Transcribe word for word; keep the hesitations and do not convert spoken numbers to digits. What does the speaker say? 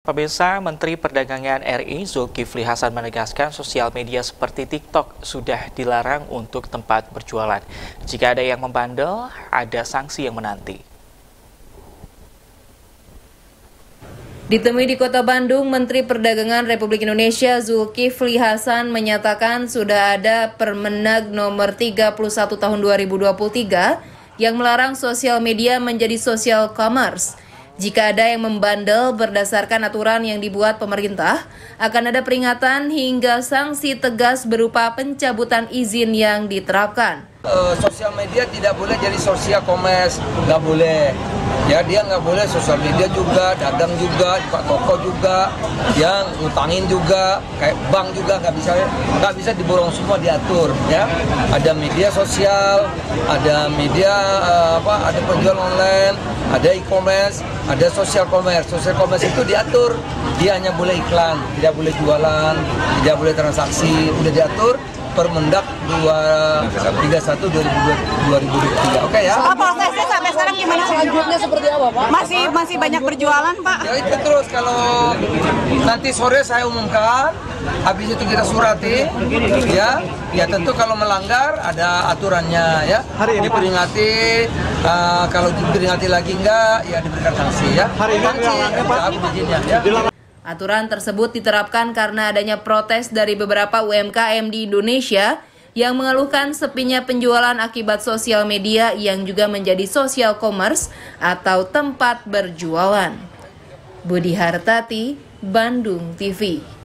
Pemirsa, Menteri Perdagangan R I Zulkifli Hasan menegaskan sosial media seperti TikTok sudah dilarang untuk tempat berjualan. Jika ada yang membandel, ada sanksi yang menanti. Ditemui di Kota Bandung, Menteri Perdagangan Republik Indonesia Zulkifli Hasan menyatakan sudah ada Permendag nomor tiga puluh satu tahun dua ribu dua puluh tiga yang melarang sosial media menjadi social commerce. Jika ada yang membandel berdasarkan aturan yang dibuat pemerintah, akan ada peringatan hingga sanksi tegas berupa pencabutan izin yang diterapkan. Uh, sosial media tidak boleh jadi sosial commerce, nggak boleh. Ya, dia nggak boleh sosial media juga, dagang juga, buka toko juga, yang ngutangin juga, kayak bank juga nggak bisa, nggak bisa diborong semua diatur. Ya, ada media sosial, ada media uh, apa, ada penjual online, ada e-commerce, ada social commerce. Social commerce itu diatur, dia hanya boleh iklan, tidak boleh jualan, tidak boleh transaksi, udah diatur. Permendag dua tiga satu dua ribu dua puluh tiga. Oke ya. Pak, prosesnya sampai sekarang gimana? Selanjutnya seperti apa, Pak? Masih masih banyak berjualan, Pak? Ya itu terus, kalau nanti sore saya umumkan, habis itu kita surati, ya. Ya tentu kalau melanggar ada aturannya, ya. Hari ini diperingati, uh, kalau diperingati lagi enggak, ya diberikan sanksi, ya. Hari ini sanksi, Pak. Izinnya, ya. Aturan tersebut diterapkan karena adanya protes dari beberapa U M K M di Indonesia yang mengeluhkan sepinya penjualan akibat sosial media yang juga menjadi social commerce atau tempat berjualan. Budi Hartati, Bandung T V.